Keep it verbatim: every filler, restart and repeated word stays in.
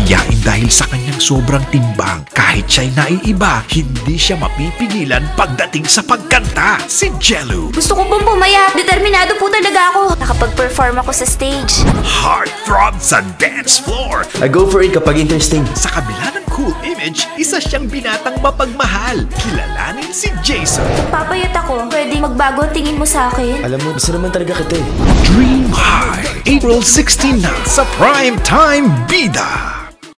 Mahiyain dahil sa kanyang sobrang timbang. Kahit siya'y naiiba, hindi siya mapipigilan pagdating sa pagkanta. Si Jello. Gusto ko pong pumayat. Determinado po talaga ako. Nakapag-perform ako sa stage. Heartthrob sa dance floor. I go for it kapag interesting. Sa kabila ng cool image, isa siyang binatang mapagmahal. Kilalanin si Jason. Papayat ako. Pwede magbago ang tingin mo sa akin? Alam mo, gusto naman talaga kita eh. Dream High, April sixteenth na sa Prime Time Bida.